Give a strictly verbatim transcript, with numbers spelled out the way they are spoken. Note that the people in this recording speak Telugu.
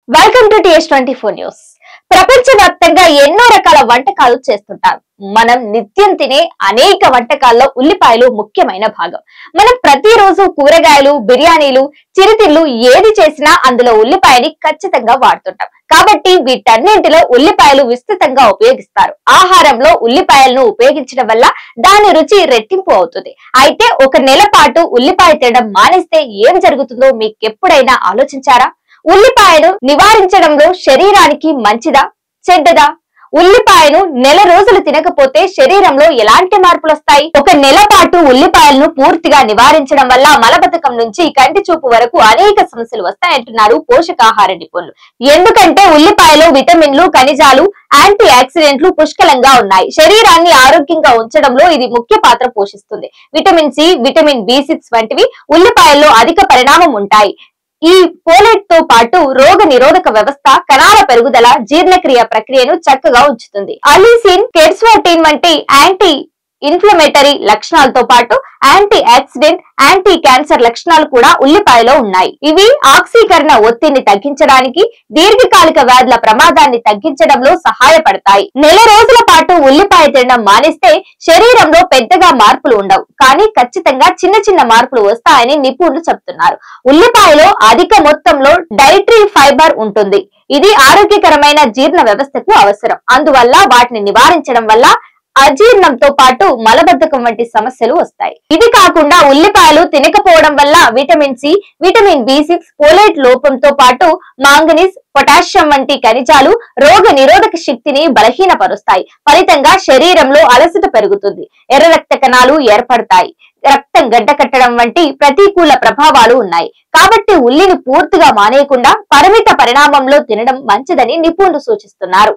Welcome to TS twenty four news. ప్రపంచవ్యాప్తంగా ఎన్నో రకాల వంటకాలు చేస్తుంటారు. మనం నిత్యం తినే అనేక వంటకాల్లో ఉల్లిపాయలు ముఖ్యమైన భాగం. మనం ప్రతిరోజు కూరగాయలు, బిర్యానీలు, చిరుతిళ్ళు ఏది చేసినా అందులో ఉల్లిపాయని ఖచ్చితంగా వాడుతుంటాం. కాబట్టి వీటన్నింటిలో ఉల్లిపాయలు విస్తృతంగా ఉపయోగిస్తారు. ఆహారంలో ఉల్లిపాయలను ఉపయోగించడం వల్ల దాని రుచి రెట్టింపు అవుతుంది. అయితే ఒక నెల పాటు ఉల్లిపాయ తినడం మానేస్తే ఏం జరుగుతుందో మీకెప్పుడైనా ఆలోచించారా? ఉల్లిపాయను నివారించడంలో శరీరానికి మంచిదా చెడ్డదా? ఉల్లిపాయను నెల రోజులు తినకపోతే శరీరంలో ఎలాంటి మార్పులు వస్తాయి? ఒక నెల పాటు ఉల్లిపాయలను పూర్తిగా నివారించడం వల్ల మలబద్ధకం నుంచి కంటి చూపు వరకు అనేక సమస్యలు వస్తాయంటున్నారు పోషకాహార నిపుణులు. ఎందుకంటే ఉల్లిపాయలో విటమిన్లు, ఖనిజాలు, యాంటీ ఆక్సిడెంట్లు పుష్కలంగా ఉన్నాయి. శరీరాన్ని ఆరోగ్యంగా ఉంచడంలో ఇది ముఖ్య పాత్ర పోషిస్తుంది. Vitamin C, vitamin B six వంటివి ఉల్లిపాయల్లో అధిక పరిణామం ఉంటాయి. ఈ ఫోలేట్ తో పాటు రోగ నిరోధక వ్యవస్థ, కణాల పెరుగుదల, జీర్ణక్రియ ప్రక్రియను చక్కగా ఉంచుతుంది. అలిసిన్, కెర్స్వోటిన్ వంటి యాంటీ ఇన్ఫ్లమేటరీ లక్షణాలతో పాటు యాంటీ ఆక్సిడెంట్, యాంటీ క్యాన్సర్ లక్షణాలు కూడా ఉల్లిపాయలో ఉన్నాయి. ఇవి ఆక్సీకరణ ఒత్తిడిని తగ్గించడానికి, దీర్ఘకాలిక వ్యాధుల ప్రమాదాన్ని తగ్గించడంలో సహాయపడతాయి. నెల రోజుల పాటు ఉల్లిపాయ తినడం మానేస్తే శరీరంలో పెద్దగా మార్పులు ఉండవు, కానీ ఖచ్చితంగా చిన్న చిన్న మార్పులు వస్తాయని నిపుణులు చెప్తున్నారు. ఉల్లిపాయలో అధిక మొత్తంలో డైటరీ ఫైబర్ ఉంటుంది. ఇది ఆరోగ్యకరమైన జీర్ణ వ్యవస్థకు అవసరం. అందువల్ల వాటిని నివారించడం వల్ల అజీర్ణంతో పాటు మలబద్ధకం వంటి సమస్యలు వస్తాయి. ఇది కాకుండా ఉల్లిపాయలు తినకపోవడం వల్ల vitamin C, vitamin B six, folate లోపంతో పాటు మాంగనీస్, పొటాషియం వంటి ఖనిజాలు రోగ నిరోధక శక్తిని బలహీనపరుస్తాయి. ఫలితంగా శరీరంలో అలసట పెరుగుతుంది, ఎర్ర రక్త కణాలు ఏర్పడతాయి, రక్తం గడ్డకట్టడం వంటి ప్రతికూల ప్రభావాలు ఉన్నాయి. కాబట్టి ఉల్లిని పూర్తిగా మానేయకుండా పరిమిత పరిణామంలో తినడం మంచిదని నిపుణులు సూచిస్తున్నారు.